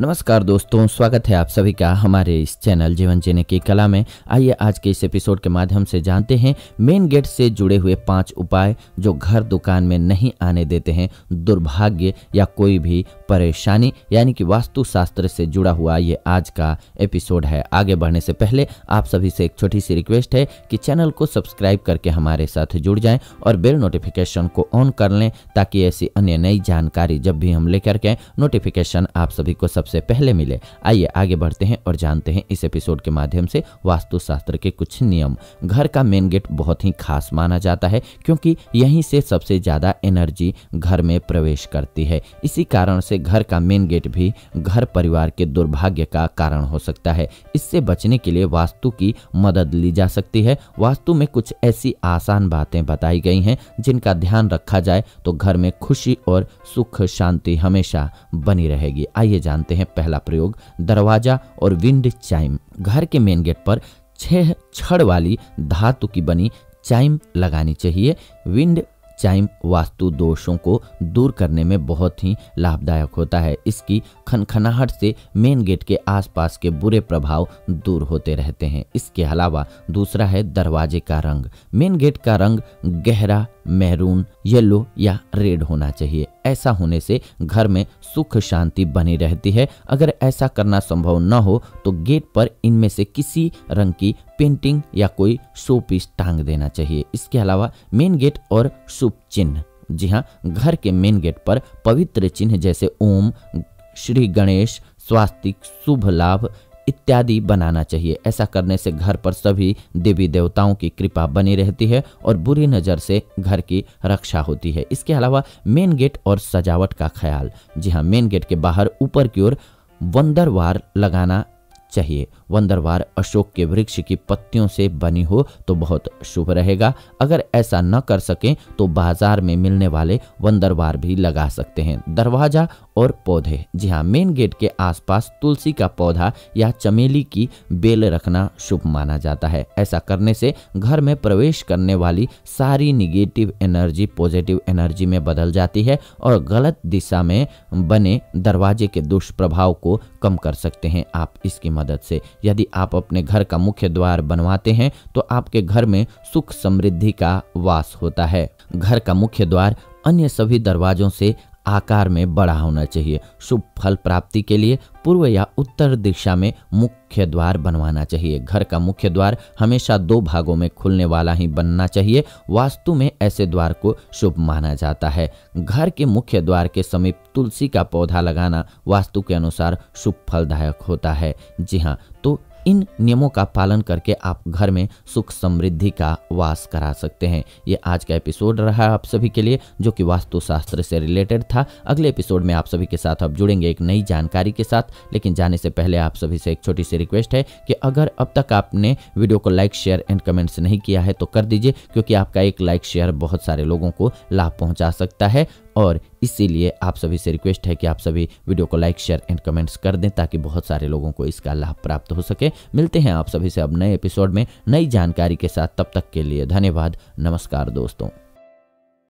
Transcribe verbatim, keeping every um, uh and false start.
नमस्कार दोस्तों, स्वागत है आप सभी का हमारे इस चैनल जीवन जीने की कला में। आइए आज के इस एपिसोड के माध्यम से जानते हैं मेन गेट से जुड़े हुए पांच उपाय जो घर दुकान में नहीं आने देते हैं दुर्भाग्य या कोई भी परेशानी, यानी कि वास्तु शास्त्र से जुड़ा हुआ ये आज का एपिसोड है। आगे बढ़ने से पहले आप सभी से एक छोटी सी रिक्वेस्ट है कि चैनल को सब्सक्राइब करके हमारे साथ जुड़ जाएं और बेल नोटिफिकेशन को ऑन कर लें ताकि ऐसी अन्य नई जानकारी जब भी हम लेकर के नोटिफिकेशन आप सभी को सबसे पहले मिले। आइए आगे बढ़ते हैं और जानते हैं इस एपिसोड के माध्यम से वास्तु शास्त्र के कुछ नियम। घर का मेन गेट बहुत ही खास माना जाता है क्योंकि यहीं से सबसे ज्यादा एनर्जी घर में प्रवेश करती है। इसी कारण से घर का मेन गेट भी घर परिवार के दुर्भाग्य का कारण हो सकता है। इससे बचने के लिए वास्तु की मदद ली जा सकती है। वास्तु में कुछ ऐसी आसान बातें बताई गई हैं जिनका ध्यान रखा जाए तो घर में खुशी और सुख शांति हमेशा बनी रहेगी। आइए जानते हैं पहला प्रयोग, दरवाजा और विंड चाइम। घर के मेन गेट पर छह छड़ वाली धातु की बनी चाइम लगानी चाहिए। विंड चाइम वास्तु दोषों को दूर करने में बहुत ही लाभदायक होता है। इसकी खनखनाहट से मेन गेट के आसपास के बुरे प्रभाव दूर होते रहते हैं। इसके अलावा दूसरा है दरवाजे का रंग। मेन गेट का रंग गहरा मैरून, येलो या रेड होना चाहिए। ऐसा होने से घर में सुख शांति बनी रहती है। अगर ऐसा करना संभव न हो तो गेट पर इनमें से किसी रंग की पेंटिंग या कोई शो पीस टांग देना चाहिए। इसके अलावा मेन गेट और शुभ चिन्ह, जी हाँ, घर के मेन गेट पर पवित्र चिन्ह जैसे ओम, श्री गणेश, स्वास्तिक, शुभ लाभ इत्यादि बनाना चाहिए। ऐसा करने से घर पर सभी देवी देवताओं की कृपा बनी रहती है और बुरी नज़र से घर की रक्षा होती है। इसके अलावा मेन गेट और सजावट का ख्याल, जी हाँ, मेन गेट के बाहर ऊपर की ओर वंदरवार लगाना चाहिए। वंदरवार अशोक के वृक्ष की पत्तियों से बनी हो तो बहुत शुभ रहेगा। अगर ऐसा न कर सकें तो बाजार में मिलने वाले वंदरवार भी लगा सकते हैं। दरवाजा और पौधे, जी हाँ, मेन गेट के आसपास तुलसी का पौधा या चमेली की बेल रखना शुभ माना जाता है। ऐसा करने से घर में प्रवेश करने वाली सारी निगेटिव एनर्जी पॉजिटिव एनर्जी में बदल जाती है और गलत दिशा में बने दरवाजे के दुष्प्रभाव को कम कर सकते हैं आप इसकी मदद से। यदि आप अपने घर का मुख्य द्वार बनवाते हैं तो आपके घर में सुख समृद्धि का वास होता है। घर का मुख्य द्वार अन्य सभी दरवाजों से आकार में बड़ा होना चाहिए। शुभ फल प्राप्ति के लिए पूर्व या उत्तर दिशा में मुख्य द्वार बनवाना चाहिए। घर का मुख्य द्वार हमेशा दो भागों में खुलने वाला ही बनना चाहिए। वास्तु में ऐसे द्वार को शुभ माना जाता है। घर के मुख्य द्वार के समीप तुलसी का पौधा लगाना वास्तु के अनुसार शुभ फलदायक होता है। जी हाँ, तो इन नियमों का पालन करके आप घर में सुख समृद्धि का वास करा सकते हैं। ये आज का एपिसोड रहा आप सभी के लिए जो कि वास्तु शास्त्र से रिलेटेड था। अगले एपिसोड में आप सभी के साथ अब जुड़ेंगे एक नई जानकारी के साथ, लेकिन जाने से पहले आप सभी से एक छोटी सी रिक्वेस्ट है कि अगर अब तक आपने वीडियो को लाइक शेयर एंड कमेंट्स नहीं किया है तो कर दीजिए, क्योंकि आपका एक लाइक शेयर बहुत सारे लोगों को लाभ पहुंचा सकता है और इसीलिए आप सभी से रिक्वेस्ट है कि आप सभी वीडियो को लाइक शेयर एंड कमेंट्स कर दें ताकि बहुत सारे लोगों को इसका लाभ प्राप्त हो सके। मिलते हैं आप सभी से अब नए एपिसोड में नई जानकारी के साथ। तब तक के लिए धन्यवाद। नमस्कार दोस्तों।